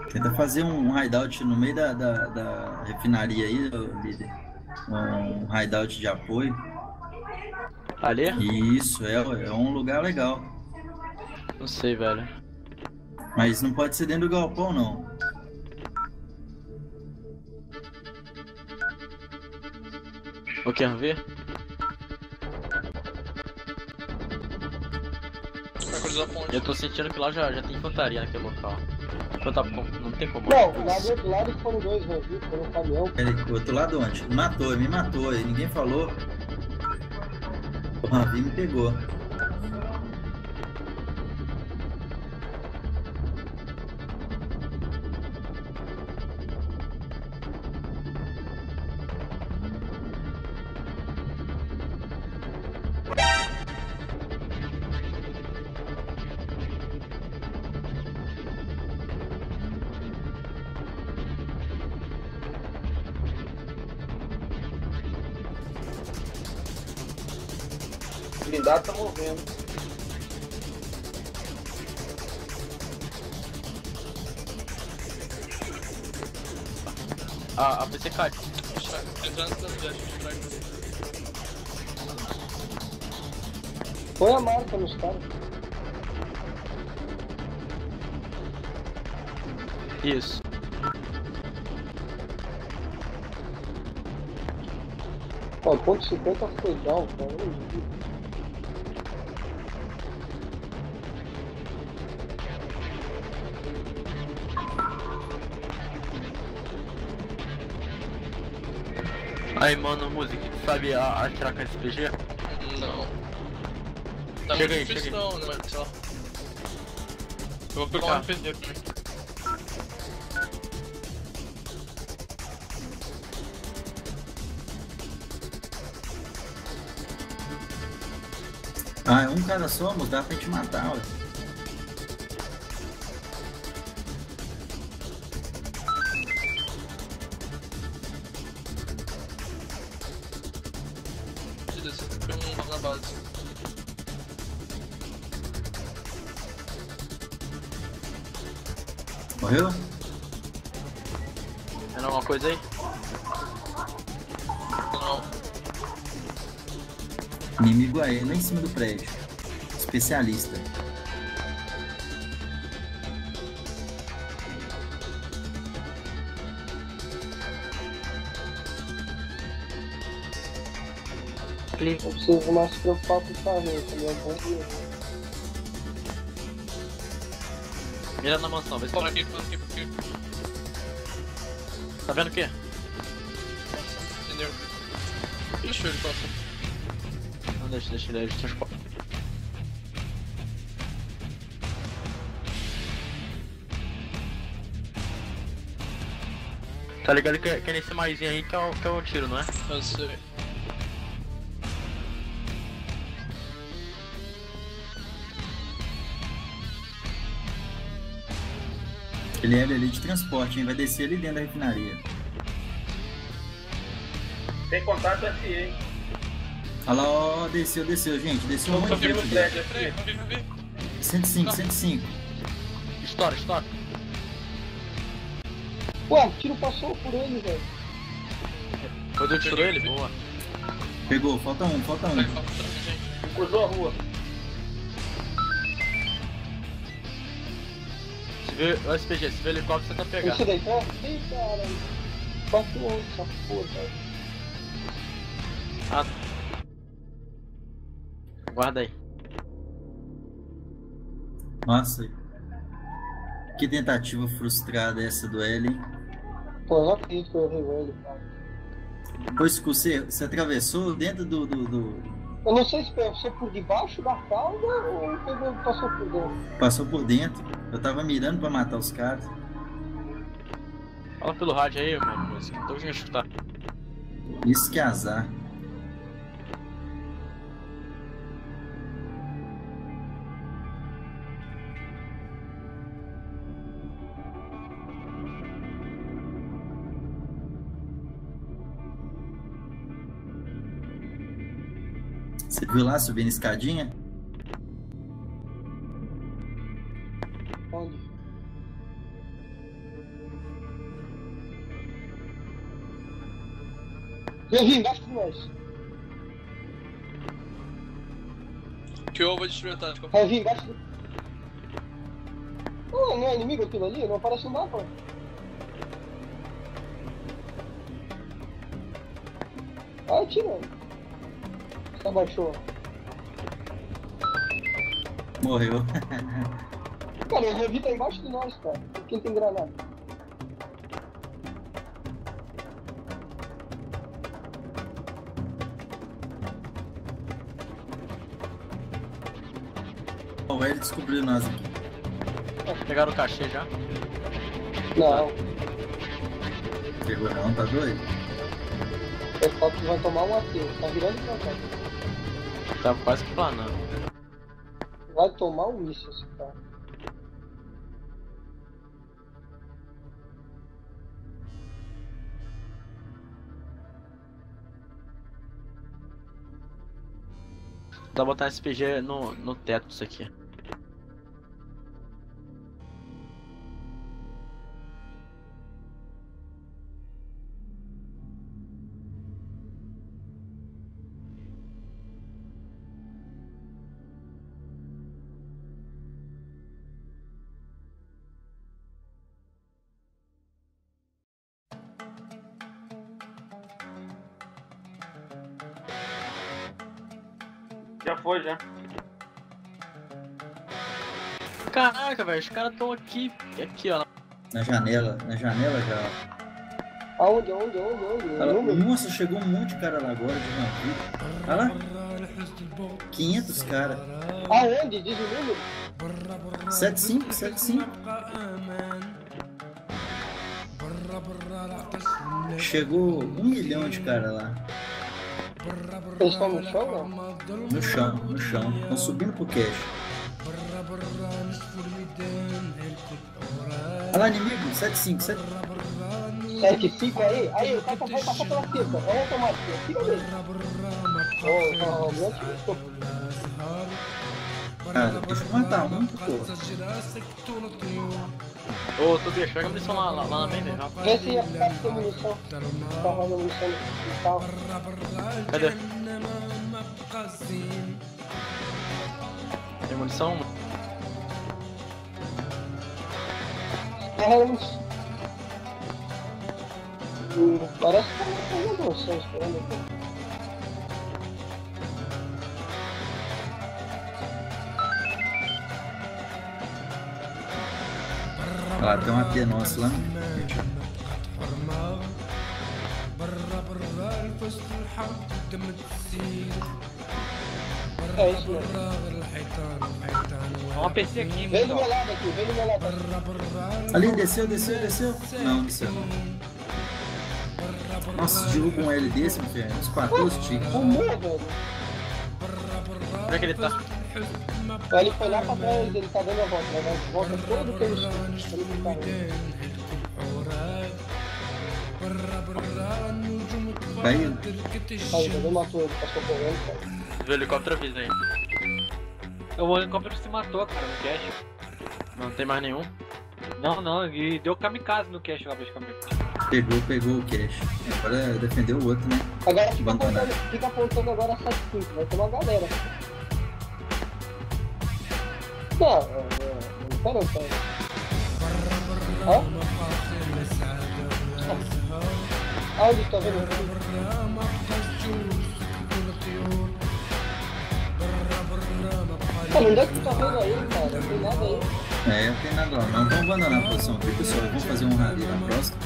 Tenta fazer um hideout no meio da refinaria aí, ô líder. Um hideout de apoio. Ali? Isso, é um lugar legal. Não sei, velho. Mas não pode ser dentro do galpão, não. O que, ver? Vai cruzar a ponte. Eu tô sentindo que lá já tem infantaria naquele local. Então não tem como. Não, lá do outro lado foram dois reviews, foram um caminhão. O outro lado onde? Me matou. E ninguém falou. O Ravi me pegou. O blindado tá movendo. A PC cai. Entrando na cidade, Põe a marca nos caras. Isso. Ó, ponto 50 foi down, cara. Aí, mano, música, tu sabe atirar com SPG? Não. Tá Chega muito aí, difícil chega aí. não, né, Marcelo? Eu vou pegar um Tá. RPG também. Ah, é um cara só, moço. Dá pra gente matar, ué. Tem um na base. Morreu? Vendo alguma coisa aí? Não. Inimigo aí, lá em cima do prédio. Especialista. Eu preciso mais se preocupar com o carrinho, também é bom dia. Mira na mansão, vê se Fala aqui, fala aqui, fala aqui. tá vendo o quê? Entendeu? Ixi, ele passa. Não, deixa ele aí, transporte. Tá ligado que é nesse maisinho aí que é o tiro, não é? Eu sei. Ele é ali de transporte, hein? Vai descer ali dentro da refinaria. Tem contato FE, hein? Olha lá, ó, desceu, gente. Desceu um monte de gente. prédio Peraí, vi. 105, 105. Estoura. Ué, o tiro passou por ele, velho. Foi do que tirou ele? Boa. Pegou, falta um. Vai, falta gente. Cruzou a rua. Se vê o SPG, se vê o helicóptero, você tá pegando. Esse daí, tá? Ih, caralho. Bateu onde essa porra, velho? Ah. Guarda aí. Nossa. Que tentativa frustrada essa do L, hein? Pô, eu não acredito que eu errei ele, cara. Pois que você atravessou dentro do. Eu não sei se passou por debaixo da cauda ou passou por dentro. Passou por dentro. Eu tava mirando pra matar os caras. Fala pelo rádio aí, mano, música. Tô vindo chutar. Isso que é azar. Você viu lá subindo a escadinha? Onde? Eu vim embaixo de nós. Que eu vou destruir a tática. Eu vim embaixo de... Não é inimigo aquilo ali? Não aparece no mapa. Ah, tira. Você abaixou. Morreu. Cara, o Revi tá embaixo de nós, cara. Quem tem granada? O L descobriu nós aqui. Pegaram o cachê já? Não. Pegou não, tá doido? O pessoal que vai tomar um AT. Tá virando pra cá. Tá quase que planando. Vai tomar um míssil esse cara. Dá pra botar esse PG no teto disso aqui. Já foi, já. Caraca, velho, os caras tão aqui. Aqui, ó. Na janela já. Aonde? O número? Nossa, chegou um monte de cara lá agora de uma vida. Olha lá. 500 caras. Aonde? Diz o número? 75. Chegou 1 milhão de cara lá. Eles estão no chão, não? No chão. Estão subindo pro cache. Olha lá, inimigo. 75. 75 aí? Aí, o cara vai passar pela cerca. É automático. Tira dele. Cara, deixa eu matar um, pô. Ô, Tobias, pega a munição lá na main, velho. Vê se ia ficar sem munição. Tá rolando munição no carro. Cadê? Tem munição? Parece que tá fazendo munição esperando aqui. Olha lá, tem um AT nosso lá. É isso mesmo. Ó, uma PC aqui, Vem do mano. meu lado aqui, vem do meu lado. Ali, desceu. Não, desceu não. Nossa, derruba um L desse, meu filho. Uns 14 tiros. Fumou, velho. Onde é que ele tá? Ele foi lá pra trás, ele tá dando a volta. Vai dar a volta todo pelo sul. Caiu. Aí, já matou ele, passou correndo, cara. O helicóptero avisa aí. O helicóptero se matou, cara, no cache. Não tem mais nenhum. Não, e deu kamikaze no cache lá, vez kamikaze. Pegou o cache. Agora defendeu o outro, né? Agora Abandonado. fica apontando agora a 75, vai ter uma galera. Não, pera. Ó. Aonde tá vendo? Cara, onde é que tu tá vendo aí, cara? Não tem nada aí. Não tem nada lá. Não vamos abandonar a posição aqui, pessoal. Vamos fazer um rally na próxima.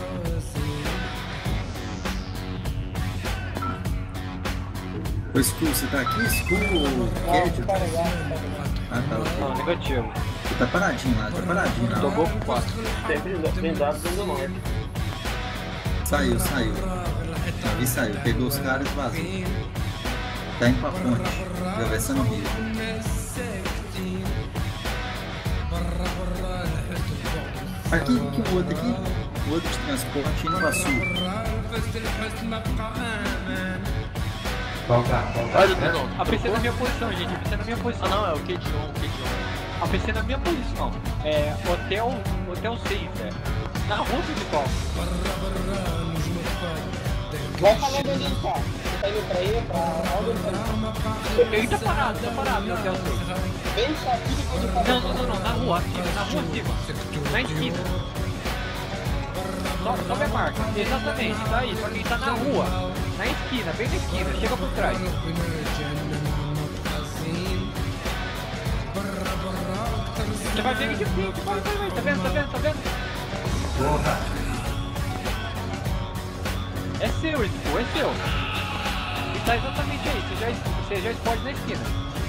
O Skull, você tá aqui? Skull ou Kedjo? Cara, Ah, tá. Não, Ok. negativo. Você tá paradinho lá. Tomou com 4. Sempre blindado dando mão. Saiu. E saiu. Pegou os caras e vazou. Tá indo pra ponte. Atravessando o rio. Aqui, o outro aqui? O outro de transporte indo pra sul. Olha o dragão. A PC na minha posição, gente. A PC na minha posição. Ah, não, é o K1. A PC na minha posição. É Hotel 6, velho. Na rua principal. Vai falando onde ele tá. Você tá indo pra aí, pra onde ele tá? Ele tá parado, até eu sei. Bem sabido que ele tá. Não, na rua acima. Na esquina. Sobe a marca. Exatamente, tá aí. Só que ele tá na rua. Na esquina, bem na esquina. Chega por trás. Você vai ver ele de frente. Vai. Tá vendo? Porra! É seu esse pô, é seu. Ele tá exatamente aí. Você já explode na esquina.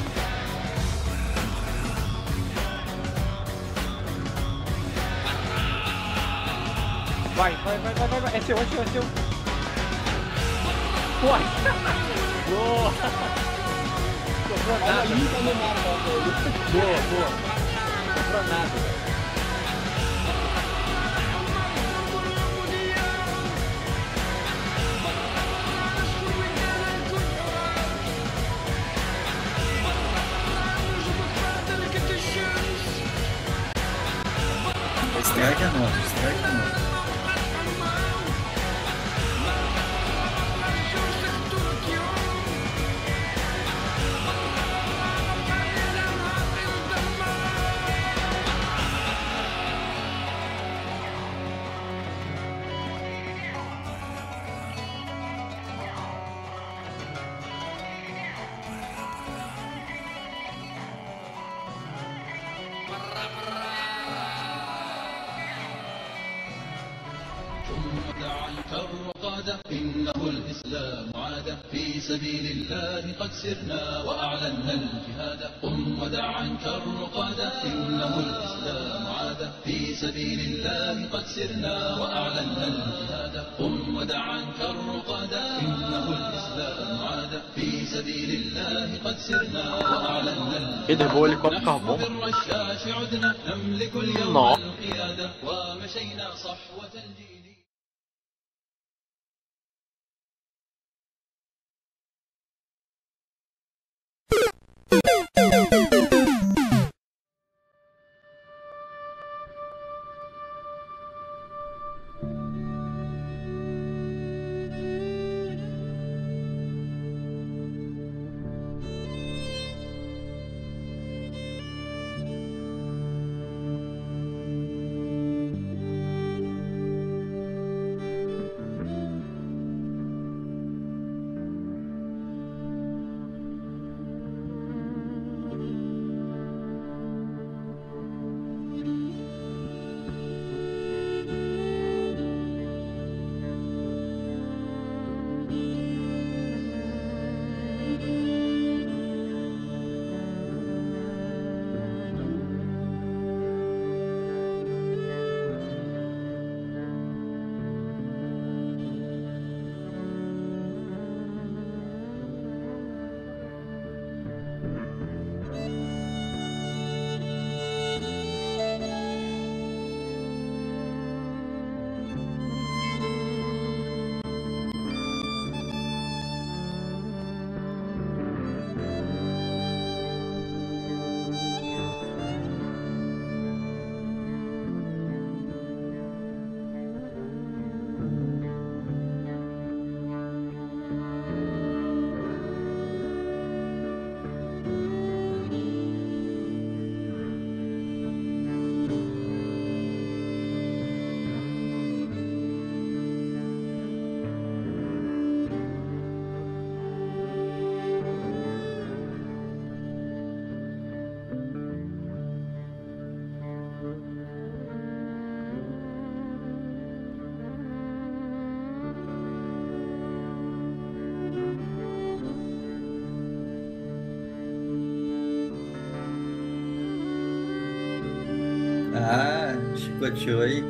Vai. É seu. Uai. Boa. Sobrou Olha nada. ali, tá no mapa, velho. Boa. Sobrou nada. Strike é nosso. إنه الإسلام عاد في سبيل الله قد سرنا وأعلنا الجهاد قم ودع عنك الرقاد إنه الإسلام عاد في سبيل الله قد سرنا وأعلنا الجهاد قم ودع عنك الرقاد إنه الإسلام عاد في سبيل الله قد سرنا وأعلنا الجهاد نحن بالرشاش عدنا نملك اليوم القيادة ومشينا صحوة الجيل. Ah, chicoteou aí.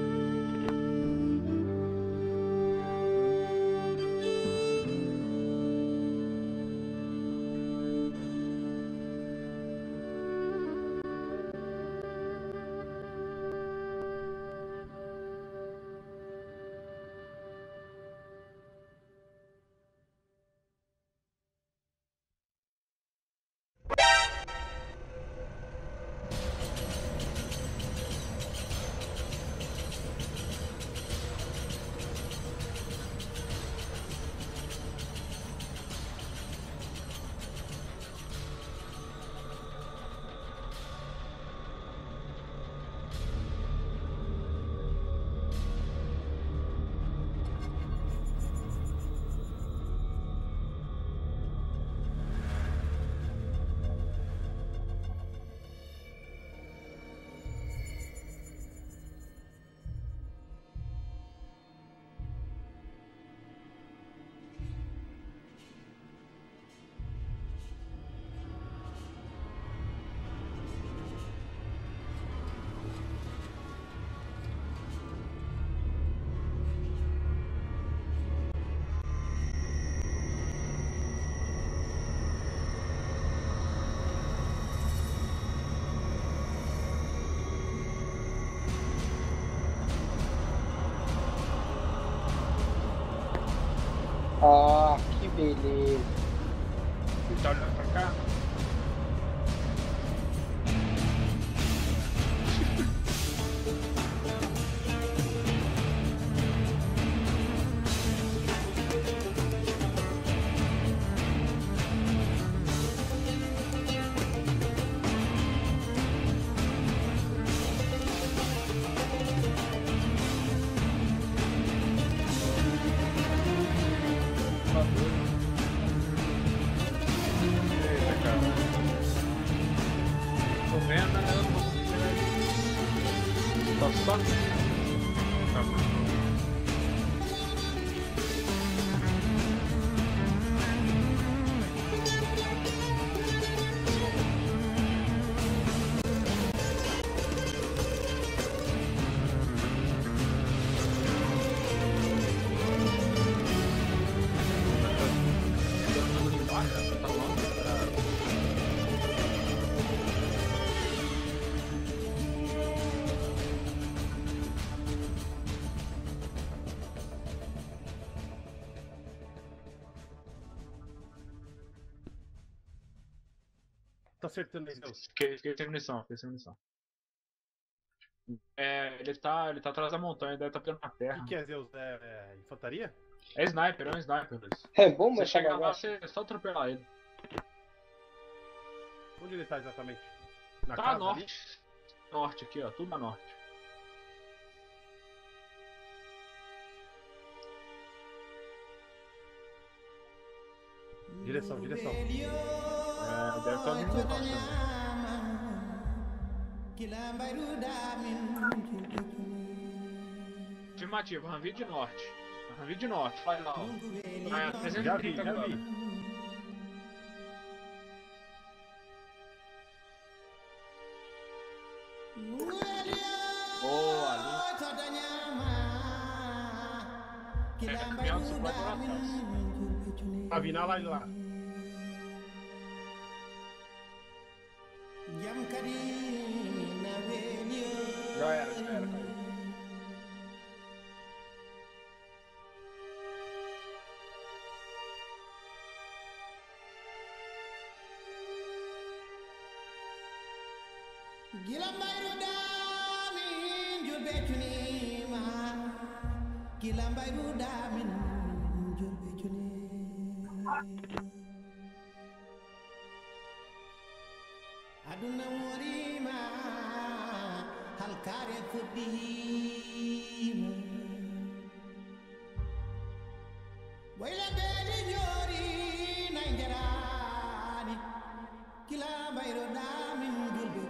Ah, que beleza. Ele tá olhando pra cá. Eita, cara. Tô vendo, né? Eu não vou conseguir pegar ele. Tá só. Tá bom. Tá longe, cara. Tá acertando aí, Zeus. Fiquei sem munição, fiquei sem munição. É, ele tá atrás da montanha, deve estar pegando na O terra. que é Zeus? É infantaria? É sniper, é um sniper, Luiz. É bom, Você mas chega lá, bagaço. você é só atropelar ele. Onde ele tá exatamente? Na Tá a casa norte. ali? Norte aqui, ó, tudo a norte. Direção. É, deve estar vindo de norte também. Afirmativo, Ranvi de norte. Ranvi de norte, vai lá, ó. Ah, Já 330 vi. agora. Boa, ali. É, caminhão de suporte lá atrás. Tá vindo lá e lá. Já era, caiu. aduna morima halkare fuddima wayla beeli ñoori nay jarani kila bayro damin julbe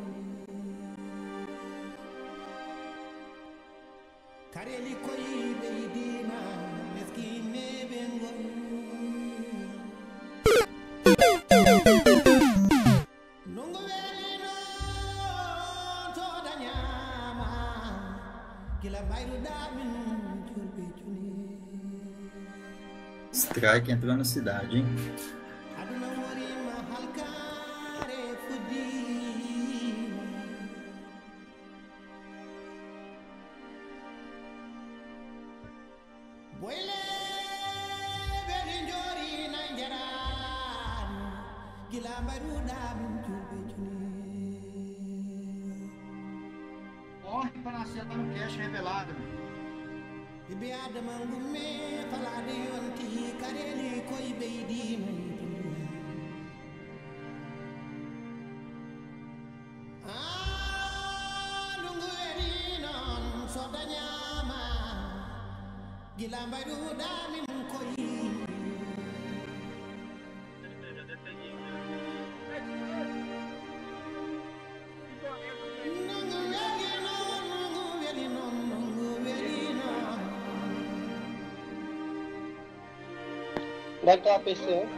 kareli koyi beydima meskine bengol nongo welino to dañama kila bayro damin julbe juni Strike entrou na cidade, hein? aduna morima halkare fuddima boyle beeli njori nay jaran gila mbaruɗa min julɓe juni Morre para nascer tá no cache revelado, meu. ɓiɓɓe adama ngumme falade yonti kareli koye ɓeydima ndungu weli noon so dañama gila mbaruɗa min koye Deve ter uma PC, hein?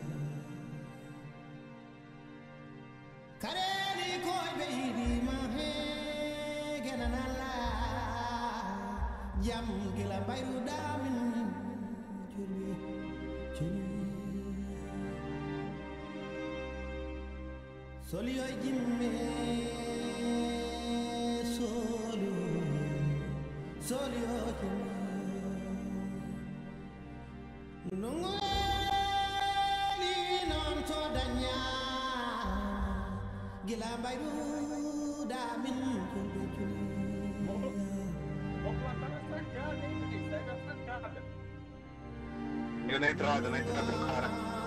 Kareli koy beydima he Solio jimme solio jimme nungoli non to danya gila bayru da min kullu Vou plantar na sacada, hein? Segue a sacada. Eu na entrada do cara.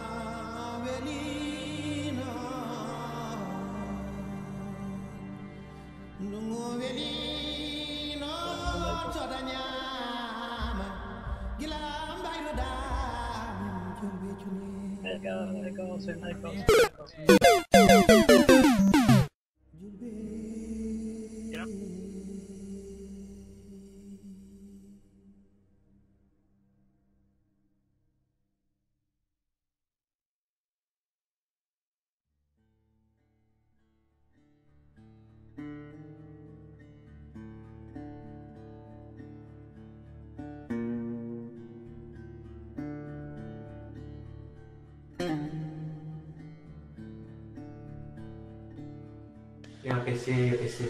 Legal, você vai legal. Eu aqueci.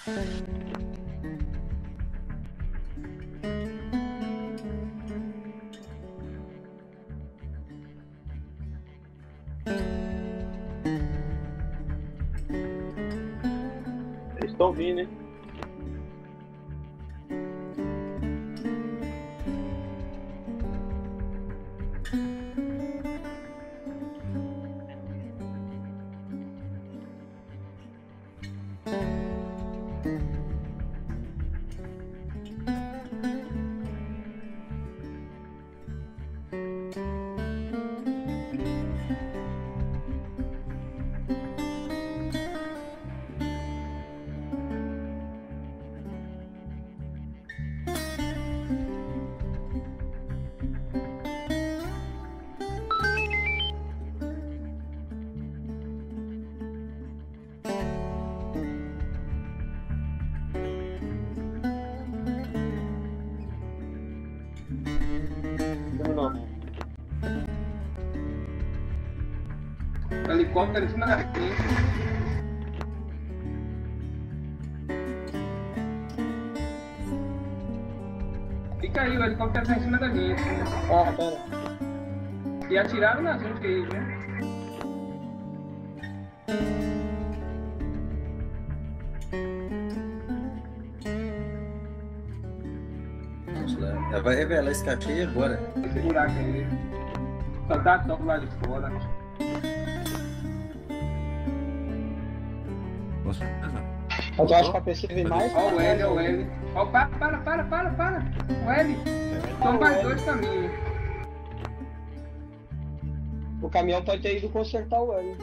Eles estão vindo, hein? Helicóptero em cima da gente. Fica aí, o helicóptero tá em cima da gente. Ah, pera. E atiraram na gente aí, né? Ela vai revelar esse cachê agora. Esse buraco aí. Só tá top lá de fora. Eu acho que a PC vem mais. Ó o L, ó o L. Ó, para. O L. São mais dois caminhos. O caminhão pode ter ido consertar o L.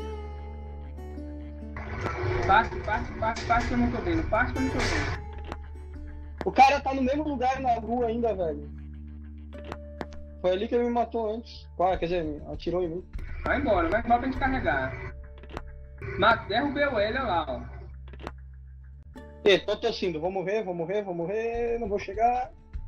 Parte que eu não tô vendo. Parte que eu não tô vendo. O cara tá no mesmo lugar na rua ainda, velho. Foi ali que ele me matou antes. Ah, quer dizer, atirou em mim. Vai embora pra gente carregar. Derrubei o L, olha lá, ó. Ei, tô tossindo, vou morrer, não vou chegar.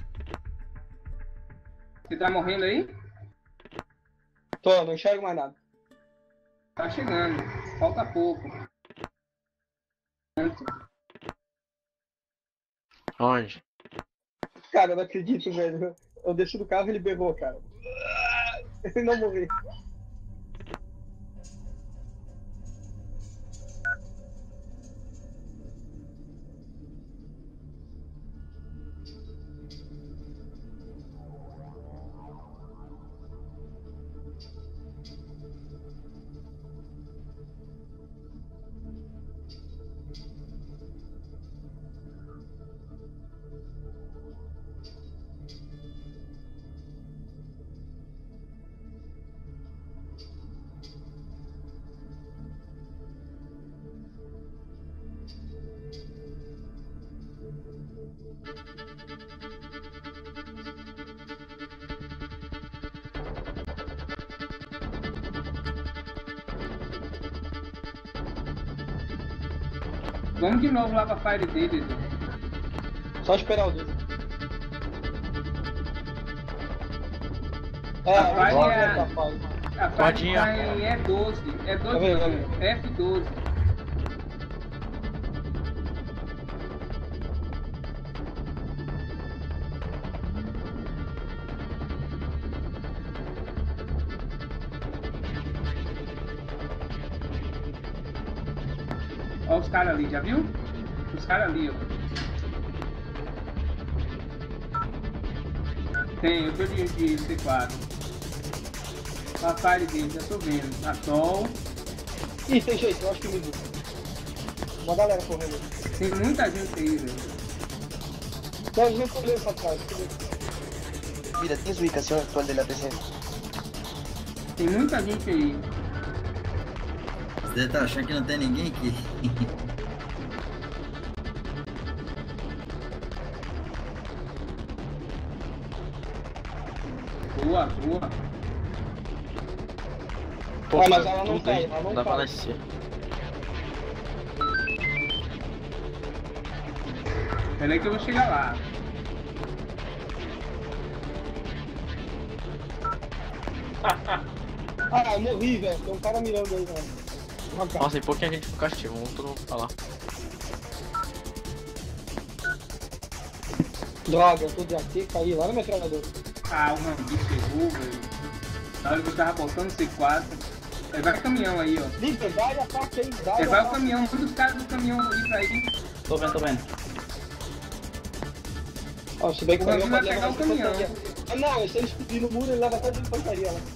Você tá morrendo aí? Tô, não enxergo mais nada. Tá chegando, falta pouco. Onde? Cara, eu não acredito, velho. Eu desci do carro e ele berrou, cara. Ele não morreu. Vamos de novo lá pra Fire deles. Só esperar o dele. É, A Fire droga, é- rapaz. A Fire Guardinha. tá em E12. É 12 Tá vendo, tá não, F12. Olha os caras ali, já viu? Os caras ali, ó. Tem, eu tô de C4. A Fire dele, já tô vendo. Atol. Ih, tem jeito, eu acho que me viu. Uma galera correndo. Tem muita gente aí, velho. Não, eles não correram pra trás. Mira, tienes ubicación actual de la PC. Tem muita gente aí. Você tá achando que não tem ninguém aqui? Boa, boa. Pô, Ah, mas ela não tudo cai, aí, ela não dá pra cai. nascer. Pera aí que eu vou chegar lá. Ah, eu morri, velho. Tem um cara mirando aí, velho. Uma cara. Nossa, tem pouquinha gente no castigo, vamos todo mundo pra lá. Droga, eu tô de aqui, caí lá no metralhador. Ah, o Rambi chegou, velho. Na hora que eu tava botando C4. Aí vai o caminhão aí, ó. Líder, dá e ataque aí, dá Aí e vai o ataque. caminhão, um dos caras do caminhão ali pra aí. Tô vendo. Ó, se bem que o O caminhão Rambi pode vai levar pegar o essa caminhão. infantaria. Ah, não, se ele explodir no muro, ele leva até de infantaria lá.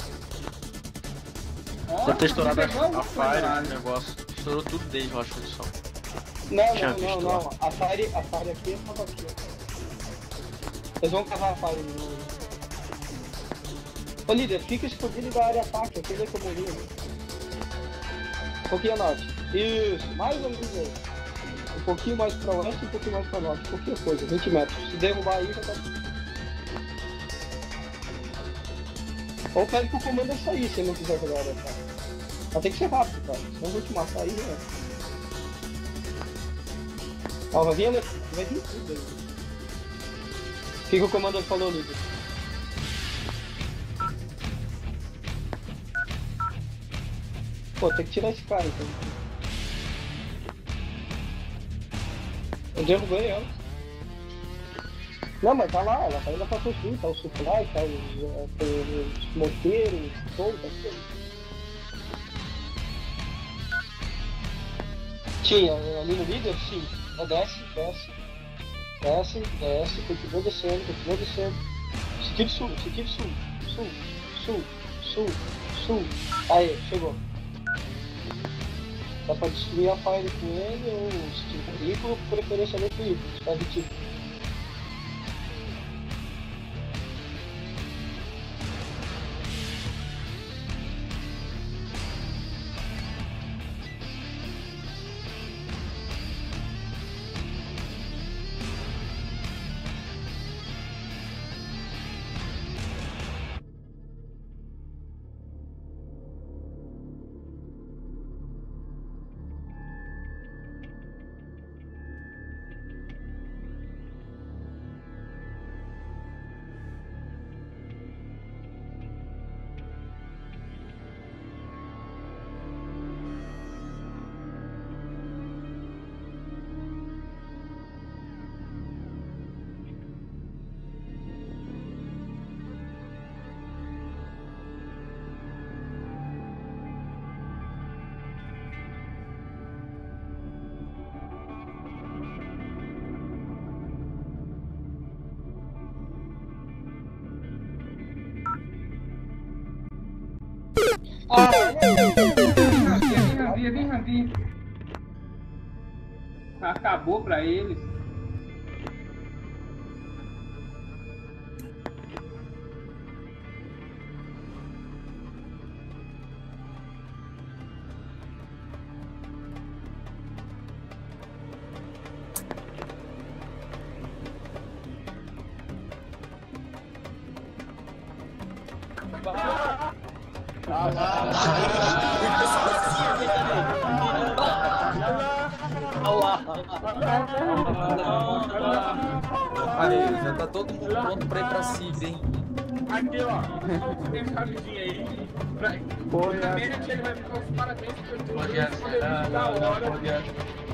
Ó, Deve ter estourado pegou a alguma coisa Fire, lá, o né? negócio. Estourou tudo desde o acho de som. Não. A Fire aqui tava aqui, ó. Eles vão cavar a Fire no muro. Ô, líder, fica escondido da área ataque, aquele é que eu morri. Um pouquinho a norte. Isso, mais ou menos aí. Um pouquinho mais pra oeste e um pouquinho mais pra norte. Qualquer coisa, 20 metros. Se derrubar aí, já tá. Ou pede pro comando sair se ele não quiser jogar a área ataque. Mas tem que ser rápido, cara. Senão eu vou te matar aí, né? Ó, vai vir tudo aí. O que o comandante falou, líder? Pô, tem que tirar esse cara então. Eu derrubei ela. Não, mas tá lá, ela tá indo pra construir, tá o supply, tá os moteiros, todo, tá tudo. Tinha, ali no líder, sim. Desce, continua descendo. Seguido sul. Aí, chegou. Dá pra destruir a Fire com ele ou se tiver veículo, preferencialmente veículo, está retido. Rambi. Acabou pra eles. Aí, já tá todo mundo pronto pra ir pra Sigre, hein? Aqui, ó. Tem um camisinha aí. Primeiramente ele vai ficar os parabéns por tudo. Pode acelerar, da hora. pode